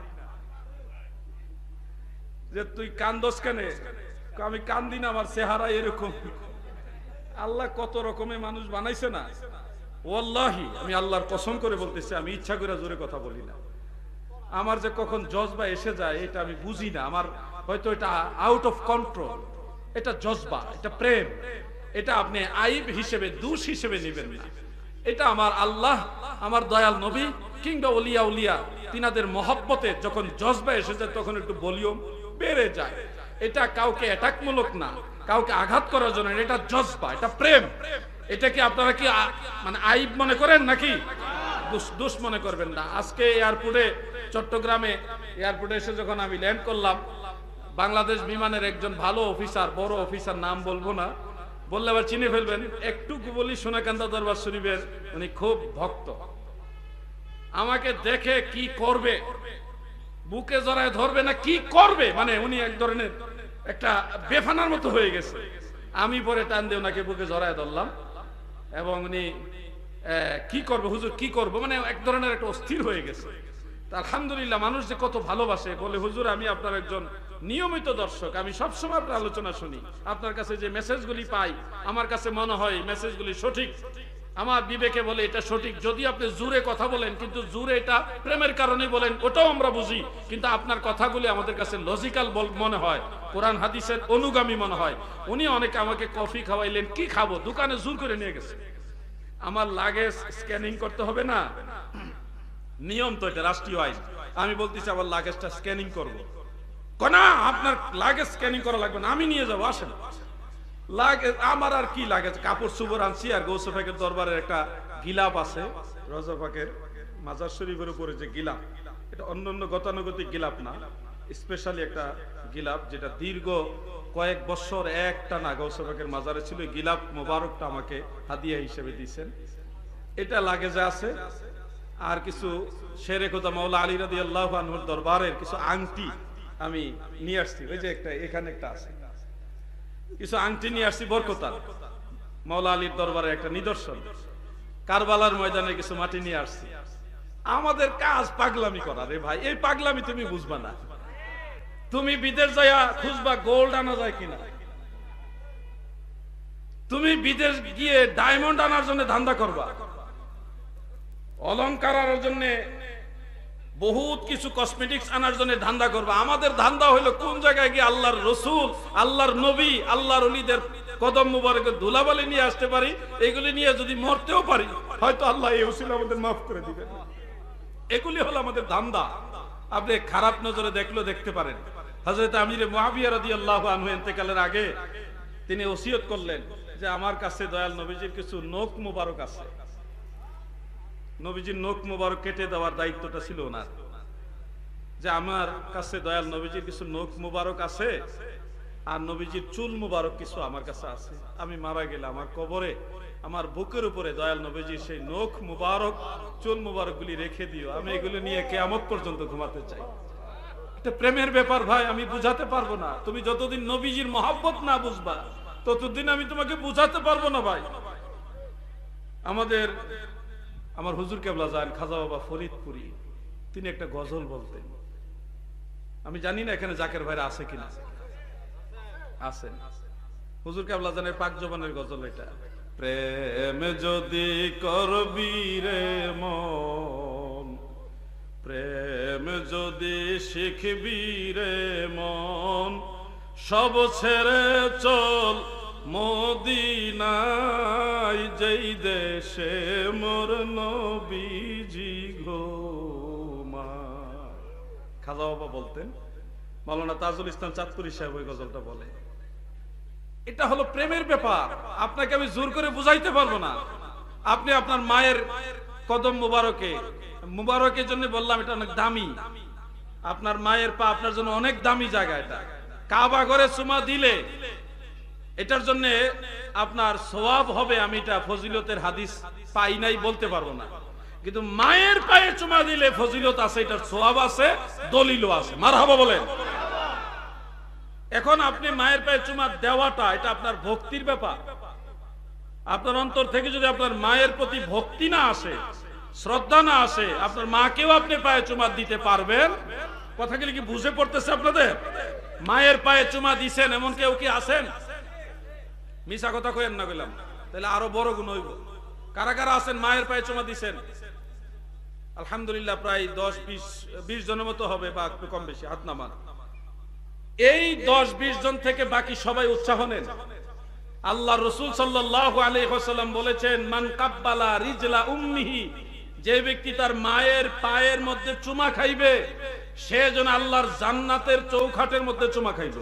যে তুই কান্দোস কেন? আমি কান্দি না, আমার চেহারা এরকম। আল্লাহ কত রকমের মানুষ বানাইছে না। ওয়াল্লাহি আমি আল্লাহর কসম করে বলতেছি, আমি ইচ্ছা করে জোরে কথা বলি না। আমার যে কখন জজবা এসে যায় এটা আমি বুঝি না। আমার হয়তো এটা আউট অফ কন্ট্রোল। এটা জজবা, এটা প্রেম, এটা আপনি আইব হিসেবে, দোষ হিসেবে নেবেন না। এটা আমার আল্লাহ, আমার দয়াল নবী কিংবা ওলিয়া উলিয়া তিনাদের মহব্বতে যখন জজবা এসে যায় তখন একটু ভলিউম বেড়ে যায়। এটা কাউকে অ্যাটাকমূলক না, কাউকে আঘাত করার জন্য, এটা জজবা, এটা প্রেম। এটা কি আপনারা কি মানে আইব মনে করেন নাকি? দোষ মনে করবেন না। আজকে এয়ারপোর্টে, চট্টগ্রামে এয়ারপোর্টে এসে যখন আমি ল্যান্ড করলাম, বাংলাদেশ বিমানের একজন ভালো অফিসার, বড় অফিসার, নাম বলবো না, বললে আবার চিনে ফেলবেন, একটু বলি সোনাকান্দা দরবার শরীফের উনি খুব ভক্ত। আমাকে দেখে কি করবে, বুকে জড়ায় ধরবে না কি করবে, মানে উনি এক ধরনের একটা বেফানার মতো হয়ে গেছে। আমি পরে টান দিয়ে ওনাকে বুকে জড়ায় ধরলাম এবং উনি কি করবে হুজুর কি করবো, মানে এক ধরনের একটা অস্থির হয়ে গেছে। আলহামদুলিল্লাহ, মানুষ যে কত ভালোবাসে। বলে হুজুর আমি আপনার একজন নিয়মিত দর্শক, আমি সবসময় আপনার আলোচনা শুনি, আপনার কাছে যে মেসেজগুলি পাই আমার কাছে মনে হয় মেসেজগুলি সঠিক। আমার বিবেকে বলে এটা সঠিক। যদি আপনি জোরে কথা বলেন, কিন্তু জোরে এটা প্রেমের কারণে বলেন, ওটাও আমরা বুঝি, কিন্তু আপনার কথাগুলি আমাদের কাছে লজিক্যাল মনে হয়, কোরআন হাদিসের অনুগামী মনে হয়। উনি অনেকে আমাকে কফি খাওয়াইলেন, কি খাবো, দোকানে জোর করে নিয়ে গেছে। আমার লাগেজ স্ক্যানিং করতে হবে না, নিয়ম তো এটা, রাষ্ট্রীয় আইন। আমি বলতেছি আমার লাগেজটা স্ক্যানিং করবো না, আপনার লাগেজ স্ক্যানিং করা লাগবে না, আমি নিয়ে যাবো, আসেন। লাগেজ আমার আর কি লাগেজ, কাপড় চোপড় আনছি, আর গৌসে পাকের দরবারের একটা গিলাপ আছে, রজা পাকের মাজার শরীফের উপরে যে গিলাপ, এটা অন্য অন্য গতানুগতিক গিলাপ না, স্পেশালি একটা গিলাপ যেটা দীর্ঘ কয়েক বছর একটা না গৌসে পাকের মাজারে ছিল। গিলাপ মোবারকটা আমাকে হাদিয়া হিসেবে দিয়েছেন, এটা লাগেজে আছে। আর কিছু শেরে খোদা মাওলা আলী রাদিয়াল্লাহু আনহুর দরবারের কিছু আংটি আমি নিয়ে আসছি, ওই যে একটা এখানে একটা আছে, কিছু আংটি নিয়ে আসছি বরকতার, মাওলা আলীর দরবারে একটা নিদর্শন। কারবালার ময়দানে কিছু মাটি নিয়ে আসছি। আমাদের কাজ পাগলামি করা রে ভাই, এই পাগলামি তুমি বুঝবা না। তুমি বিদেশ যাইয়া খুঁজবা গোল্ড আনা যায় কিনা, তুমি বিদেশ গিয়ে ডায়মন্ড আনার জন্য ধান্দা করবা, অলংকার আনার জন্য, বহুত কিছু কসমেটিক্স আনার জন্য ধান্দা করবা। আমাদের ধান্দা হইলো কোন জায়গায় গিয়ে আল্লাহর রসুল, আল্লাহর নবী, আল্লাহর ওলিদের কদম মুবারকের ধুলাবালি নিয়ে আসতে পারি, এগুলি নিয়ে যদি মরতেও পারি, হয়তো আল্লাহ এই উসিলা আমাদের মাফ করে দিবেন। এগুলি হলো আমাদের ধান্দা। আপনি খারাপ নজরে দেখলেও দেখতে পারেন। হযরত আমির মুআবিয়া রাদিয়াল্লাহু আনহু ইন্তেকালের আগে তিনি ওসিয়ত করলেন যে আমার কাছে দয়াল নবীজির কিছু নখ মুবারক আছে, নবীজির নখ মুবারক কেটে দেওয়ার দায়িত্বটা ছিল ওনার, যে আমার কাছে দয়াল নবীজির কিছু নখ মুবারক আছে আর নবীজির চুল মুবারক কিছু আমার কাছে আছে। আমি মারা গেলে আমার কবরে আমার বুকের উপরে দয়াল নবীজির সেই নখ মুবারক চুল মুবারক গুলি রেখে দিও, আমি এগুলো নিয়ে কিয়ামত পর্যন্ত ঘুমাতে চাই। এটা প্রেমের ব্যাপার ভাই, আমি বুঝাতে পারবো না। তুমি যতদিন নবীজির মহব্বত না বুঝবা ততদিন আমি তোমাকে বুঝাতে পারবো না ভাই। আমাদের আমার হুজুর কেবলা যান খাজা বাবা ফরিদপুরি, তিনি একটা গজল বলতেন। আমি জানি না এখানে জাকের ভাইরা আছে কিনা, আছেন। হুজুর কেবলা জানের পাক জবানের গজল এটা। প্রেম যদি করবি রে মন, প্রেম যদি শিখবি রে মন, সব ছেড়ে চল মদিনায়, যেই দেশে মোর নবীজি ঘুমায়। খাজা বাবা বলতেন, মাওলানা তাজুল ইসলাম চাঁদপুরি সাহেব ওই গজলটা বলে। এটা হলো প্রেমের ব্যাপার, আপনাকে আমি জোর করে বুঝাইতে পারবো না। আপনি আপনার মায়ের কদম মুবারকে, মুবারকের জন্য বললাম এটা অনেক দামি, আপনার মায়ের পা আপনার জন্য অনেক দামি জায়গা। এটা কাবা ঘরে চুমা দিলে এটার জন্য আপনার সওয়াব হবে, আমি এটা ফজিলতের হাদিস পাই নাই বলতে পারবো না, কিন্তু মায়ের পায়ে চুমা দিলে ফজিলত আছে, এটার সওয়াব আছে, দলিলও আছে। মারহাবা বলেন। এখন আপনি মায়ের পায়ে চুমা দেওয়াটা এটা আপনার ভক্তির ব্যাপার। আপনার অন্তর থেকে যদি আপনার মায়ের প্রতি ভক্তি না আসে, শ্রদ্ধা না আসে, আপনার মাকেও আপনি পায়ে চুমা দিতে পারবেন? কথাগুলি কি বুঝে পড়তেছে আপনাদের? মায়ের পায়ে চুমা দিছেন এমন কেউ কি আছেন? মিছা কথা কইেন না, কইলাম তাহলে আরো বড় গুণ হইব। কারা কারা আছেন মায়ের পায়ে চুমা দিছেন? আলহামদুলিল্লাহ, প্রায় দশ বিশ বিশ জনের মতো হবে, বা একটু কম বেশি, হাত নামান। এই দশ বিশ জন থেকে বাকি সবাই উৎসাহ নেন। আল্লাহ রাসূল সাল্লাল্লাহু আলাইহি ওয়াসাল্লাম বলেছেন, মান কাব্বালা রিজলা উম্মিহি, যে ব্যক্তি তার মায়ের পায়ের মধ্যে চুমা খাইবে সে যেন আল্লাহর জান্নাতের চৌখাটের মধ্যে চুমা খাইবে।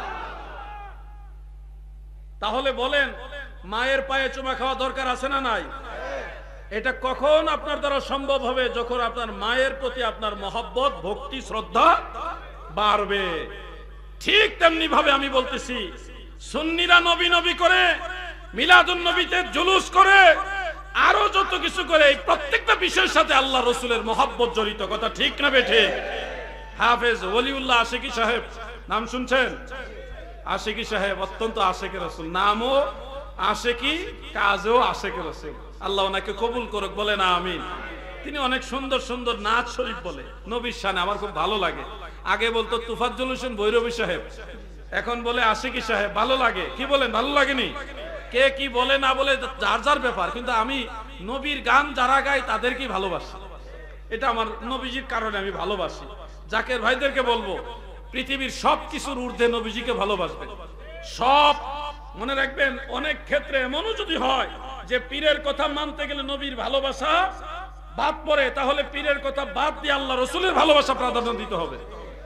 তাহলে বলেন, মায়ের পায়ে চুমা খাওয়া দরকার আছে না নাই? এটা কখন আপনার দ্বারা সম্ভব হবে? যখন আপনার মায়ের প্রতি আপনার মহব্বত, ভক্তি, শ্রদ্ধা বাড়বে। ঠিক তেমনি ভাবে আমি বলতেছি, সুন্নিরা নবী নবী করে, মিলাদুন নবীতে জুলুস করে, আরো যত কিছু করে, এই প্রত্যেকটা বিষয়ের সাথে আল্লাহ রসুলের মহব্বত জড়িত। কথা ঠিক না বেঠে? হাফেজ ওলিউল্লাহ আশিকি সাহেব নাম শুনছেন? আশিকি সাহেব অত্যন্ত আশেকে রসুল, নামও আশেকি, কাজও আশেকে রসুল। আল্লাহ ওনাকে কবুল করুক, বলে না আমিন। তিনি অনেক সুন্দর সুন্দর নাচ শরীফ বলে নবীর শানে, আমার খুব ভালো লাগে। আগে বলতো তুফাজ্জল হোসেন ভৈরবী সাহেব, এখন বলে আশিকি সাহেব। ভালো লাগে, কি বলেন? ভালো লাগেনি? কে কি বলে না বলে যার যার ব্যাপার, কিন্তু আমি নবীর গান যারা গায় তাদেরকেই ভালোবাসি। এটা আমার নবীজির কারণে আমি ভালোবাসি। জাকের ভাইদেরকে বলবো, পৃথিবীর সব কিছুর ঊর্ধ্বে নবীজিকে ভালোবাসবেন। সব মনে রাখবেন, অনেক ক্ষেত্রে এমনও যদি হয় যে পীরের কথা মানতে গেলে নবীর ভালোবাসা বাদ পড়ে, তাহলে পীরের কথা বাদ দিয়ে আল্লাহ রসুলের ভালোবাসা প্রাধান্য দিতে হবে।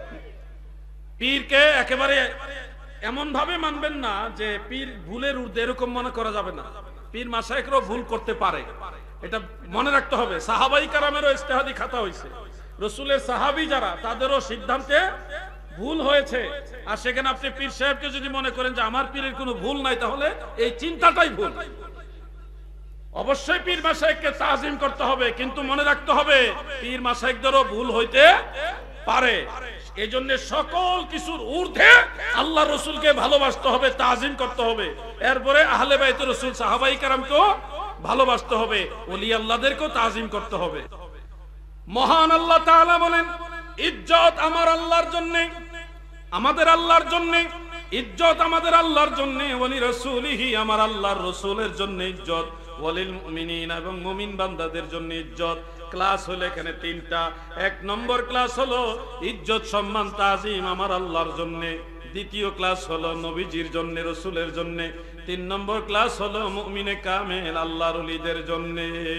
পীরকে একেবারে এমন ভাবে মানবেন না যে পীর ভুলের ঊর্ধ্বে, এরকম মনে করা যাবে না। পীর মাশায়েখরাও ভুল করতে পারে, এটা মনে রাখতে হবে। সাহাবাই কারামেরও ইজতিহাদি খাতা হয়েছে, রসুলের সাহাবী যারা তাদেরও সিদ্ধান্তে ভুল হয়েছে। আর সেখানে আপনি পীর সাহেবকে যদি মনে করেন যে আমার পীরের কোনো ভুল নাই, তাহলে এই চিন্তাটাই ভুল। অবশ্যই পীর মাশায়েখকে তাজিম করতে হবে, কিন্তু মনে রাখতে হবে পীর মাশায়েখদেরও ভুল হইতে পারে। এই জন্য সকল কিছুর ঊর্ধ্বে আল্লাহ রসুলকে ভালোবাসতে হবে, তাজিম করতে হবে। এরপরে আহলে বাইতুর রাসূল সাহাবাই কেরামকেও ভালোবাসতে হবে, ওলি আল্লাহদেরকেও তাজিম করতে হবে। মহান আল্লাহ তাআলা বলেন, ইজ্জত আমার আল্লাহর জন্য, আমাদের আল্লাহর জন্য ইজ্জত, আমাদের আল্লাহর জন্য, ওলি রাসূলিহি, আমার আল্লাহর রাসূলের জন্য ইজ্জত, ওয়ালিল মুমিনিন, এবং মুমিন বান্দাদের জন্য ইজ্জত। ক্লাস হলো এখানে তিনটা। এক নম্বর ক্লাস হলো ইজ্জত, সম্মান, তাজিম আমার আল্লাহর জন্য। দ্বিতীয় ক্লাস হলো নবীজির জন্য, রাসূলের জন্য। তিন নম্বর ক্লাস হলো মুমিনে কামেল, আল্লাহর ওলিদের জন্য।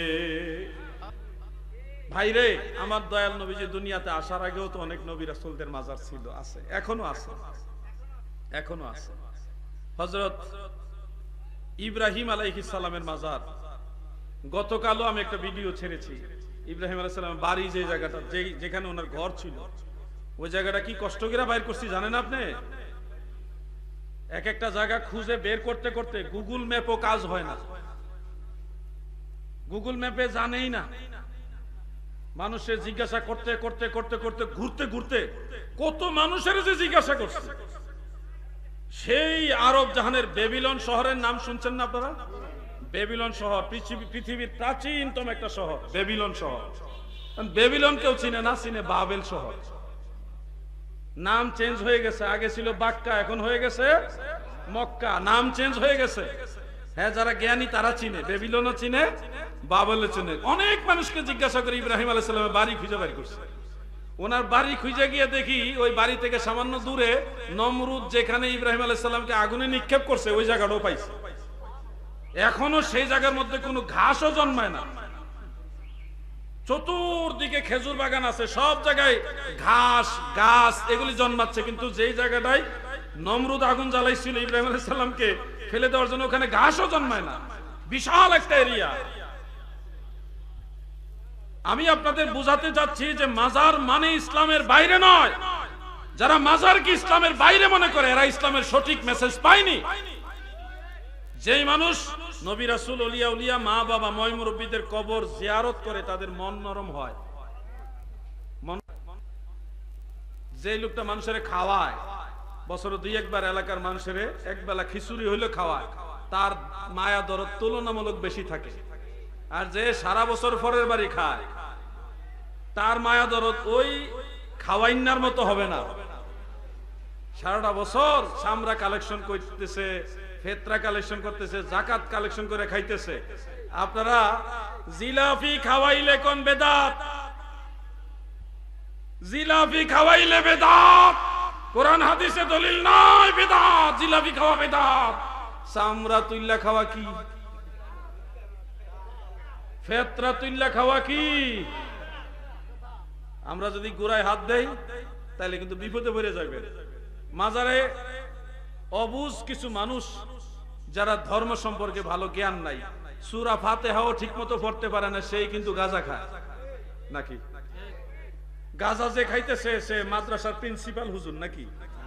ভাইরে, আমার দয়াল নবীজি দুনিয়াতে আসার আগেও তো অনেক নবী রাসূলদের মাজার ছিল, আছে, এখনো আছে, এখনো আছে। হযরত ইব্রাহিম আলাইহিস সালামের মাজার, গতকালও আমি একটা ভিডিও ছেড়েছি। ইব্রাহিম আলাইহিস সালামের বাড়ি যে জায়গাটা, যেখানে ওনার ঘর ছিল, ওই জায়গাটা কি কষ্ট করে বাইর করছি জানেন আপনি? এক একটা জায়গা খুঁজে বের করতে করতে গুগল ম্যাপও কাজ হয় না। গুগল ম্যাপে জানেই না। মানুষের জিজ্ঞাসা করতে করতে করতে করতে ঘুরতে ঘুরতে কত মানুষের যে জিজ্ঞাসা করছে। সেই আরব জাহানের বেবিলন শহরের নাম শুনছেন না আপনারা? বেবিলন শহর পৃথিবী পৃথিবীর প্রাচীনতম একটা শহর বেবিলন শহর। বেবিলন কেউ চিনে না, চিনে বাবেল শহর। নাম চেঞ্জ হয়ে গেছে, আগে ছিল বাক্কা, এখন হয়ে গেছে মক্কা। নাম চেঞ্জ হয়ে গেছে। হ্যাঁ, যারা জ্ঞানী তারা চিনে, বেবিলনও চিনে, বাবেলও চিনে। অনেক মানুষকে জিজ্ঞাসা করে ইব্রাহিম আলাইহিস সালামের বাড়ি খুঁজে বের করছে। ওনার বাড়ি খুঁজে গিয়ে দেখি ওই বাড়ি থেকে সামান্য দূরে নমরুদ যেখানে ইব্রাহিম আলাইহিস সালামকে আগুনে নিক্ষেপ করছে ওই জায়গাটাও পাইছে। এখনো সেই জায়গার মধ্যে কোনো ঘাসও জন্মায় না। চতুর্দিকে খেজুর বাগান আছে, সব জায়গায় ঘাস গাছ এগুলি জন্মাচ্ছে, কিন্তু যেই জায়গাটায় নমরুদ আগুন জ্বালাইছিল ইব্রাহিম আলাইহিস সালামকে ফেলে দেওয়ার জন্য ওখানে ঘাসও জন্মায় না। বিশাল একটা এরিয়া। আমি আপনাদের বুঝাতে যাচ্ছি যে মাজার মানে ইসলামের বাইরে নয়। যারা মাজারকে ইসলামের বাইরে মনে করে এরা ইসলামের সঠিক মেসেজ পায়নি। যেই মানুষ নবী রাসূল ওলিয়া উলিয়া মা বাবা ময় মুরব্বীদের কবর জিয়ারত করে তাদের মন নরম হয়। যে লোকটা মানুষের খাওয়ায়, বছরে দুই একবার এলাকার মানুষের একবেলা খিচুড়ি হইলে খাওয়ায়, তার মায়া দরদ তুলনামূলক বেশি থাকে। আর যে সারা বছর ফরের বাড়ি খায় তার মায়া দরদ ওই খাওয়াইনার মতো হবে না। সারাটা বছর চামড়া কালেকশন করতেছে, ফেতরা কালেকশন করতেছে, জাকাত কালেকশন করে খাইতেছে। আপনারা জিলাপি খাওয়াইলে কোন বেদাত? জিলাপি খাওয়াইলে বেদাত, কোরআন হাদিসে দলিল নাই বেদাত। জিলাপি খাওয়া বেদাত। চামড়া তুইল্লা খাওয়া কি? ফেতরা তুইল্লা খাওয়া কি? আমরা যদি গোড়ায় হাত দেই তাহলে কিন্তু বিপদে পড়ে যাবে। মাজারে অবুঝ কিছু মানুষ যারা ধর্ম সম্পর্কে ভালো জ্ঞান নাই, সূরা ফাতিহাও ঠিকমতো পড়তে পারে না, সেই কিন্তু গাঁজা খায় নাকি? গাঁজা যে খাইতেছে সে মাদ্রাসার প্রিন্সিপাল হুজুর নাকি?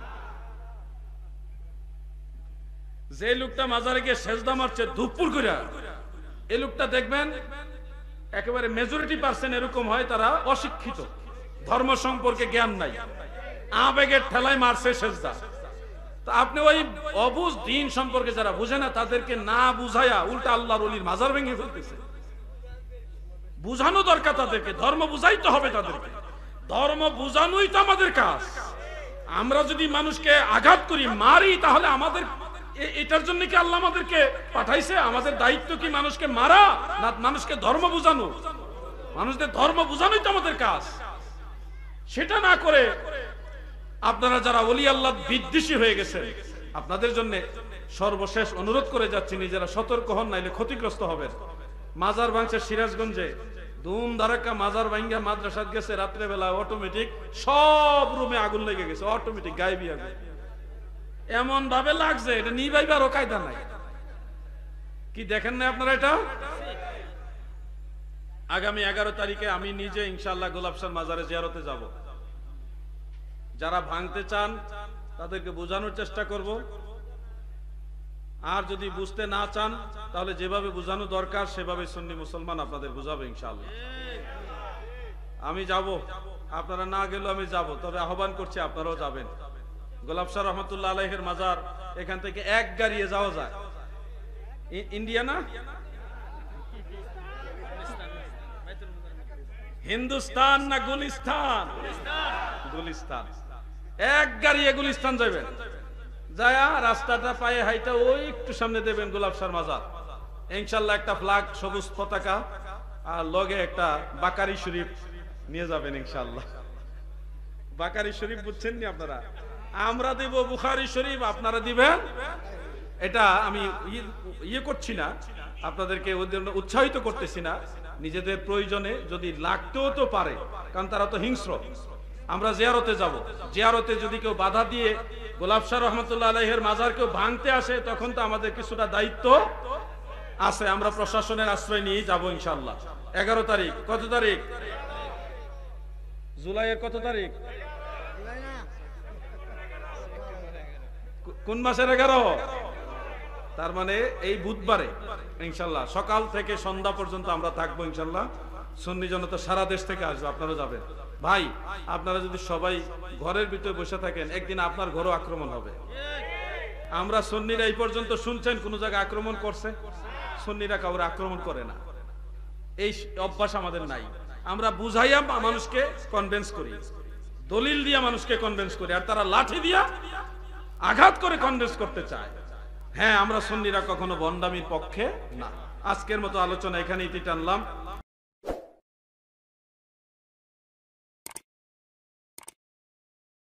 যে লোকটা মাজারে গিয়ে সেজদা মারছে ধুপুর করে, এই লোকটা দেখবেন একেবারে মেজরিটি পার্সেন্ট এরকম হয়, তারা অশিক্ষিত, ধর্ম সম্পর্কে জ্ঞান নাই, আবেগের ঠেলায় মারছে সেজদা। তো আপনি ওই অবুঝ দিন সম্পর্কে যারা বুঝে না তাদেরকে না বুঝায়া উল্টা আল্লাহর ওলির মাজার ভেঙে ফেলতেছে। বুঝানো দরকার তাদেরকে, ধর্ম বুঝাইতে হবে তাদেরকে। ধর্ম বুঝানোই তো আমাদের কাজ। আমরা যদি মানুষকে আঘাত করি, মারি, তাহলে আমাদের এটার জন্য কি আল্লাহ আমাদেরকে পাঠাইছে? আমাদের দায়িত্ব কি মানুষকে মারা না মানুষকে ধর্ম বুঝানো? মানুষদের ধর্ম বুঝানোই তো আমাদের কাজ। সেটা না করে আপনারা যারা ওলি আল্লাহ বিদ্বেষী হয়ে গেছেন, আপনাদের জন্য সর্বশেষ অনুরোধ করে যাচ্ছি, নিজেরা সতর্ক হন, নাইলে ক্ষতিগ্রস্ত হবেন। মাজার ভাঙছে সিরাজগঞ্জে, ধুম ধারাক্কা মাজার ভাঙ্গা মাদ্রাসাত গেছে, রাত্রেবেলা অটোমেটিক সব রুমে আগুন লেগে গেছে, অটোমেটিক গায়েবী আগুন। এমন ভাবে লাগছে এটা নিভাইবারও কায়দা নাই। কি দেখেন না আপনারা? এটা আগামী এগারো তারিখে আমি নিজে ইনশাআল্লাহ গোলাপশাহ মাজারে জিয়ারতে যাব। যারা ভাঙতে চান তাদেরকে বোঝানোর চেষ্টা করব, আর যদি বুঝতে না চান তাহলে যেভাবে বোঝানো দরকার সেভাবে সুন্নি মুসলমান আপনাদের বুঝাবে ইনশাআল্লাহ। আমি যাব, আপনারা না গেলেও আমি যাব, তবে আহ্বান করছি আপনারাও যাবেন। গোলাপশাহ রহমতুল্লাহ আলাইহির মাজার এখান থেকে এক গাড়িয়ে যাওয়া যায়। ইন্ডিয়া না হিন্দুস্তান না গুলিস্তান? গুলিস্তান। এক গাড়িয়ে গুলিস্তান যাবেন, যায়া রাস্তাটা পায়ে হাইটা ওই একটু সামনে দেবেন গোলাপশাহ মাজার। ইনশাআল্লাহ একটা ফ্ল্যাগ সবুজ পতাকা আর লগে একটা বাকারি শরীফ নিয়ে যাবেন ইনশাআল্লাহ। বাকারি শরীফ বুঝছেন নি আপনারা? আমরা দেব বুখারী শরীফ, আপনারা দিবেন। এটা আমি ইয়ে করছি না, আপনাদেরকে উৎসাহিত করতেছি না, নিজেদের প্রয়োজনে যদি লাগতেও তো পারে, কারণ তারা তো হিংস্র। আমরা জিয়ারতে যাব, জিয়ারতে যদি কেউ বাধা দিয়ে গোলাপশাহ রহমতুল্লাহ আলাইহির মাজার কেউ ভাঙতে আসে, তখন তো আমাদের কিছুটা দায়িত্ব আছে। আমরা প্রশাসনের আশ্রয় নিয়ে যাব ইনশাআল্লাহ। এগারো তারিখ, কত তারিখ? জুলাইয়ের কত তারিখ? কোন মাসের এগারো? তার মানে এই বুধবারে ইনশাল্লাহ সকাল থেকে সন্ধ্যা পর্যন্ত আমরা থাকবো ইনশাল্লাহ। সুন্নি জনতা সারা দেশ থেকে আসবে, আপনারা যাবেন। ভাই আপনারা যদি সবাই ঘরের ভিতরে বসে থাকেন, একদিন আপনার ঘরও আক্রমণ হবে। আমরা সুন্নিরা এই পর্যন্ত শুনছেন কোন জায়গায় আক্রমণ করছে? সুন্নিরা কাউরে আক্রমণ করে না, এই অভ্যাস আমাদের নাই। আমরা বুঝাইয়া মানুষকে কনভিন্স করি, দলিল দিয়া মানুষকে কনভিন্স করি, আর তারা লাঠি দিয়া আঘাত করে কনভিন্স করতে চায়। হ্যাঁ, আমরা সুন্নিরা কখনো ভণ্ডামির পক্ষে না। আজকের মতো আলোচনা এখানেই টানলাম।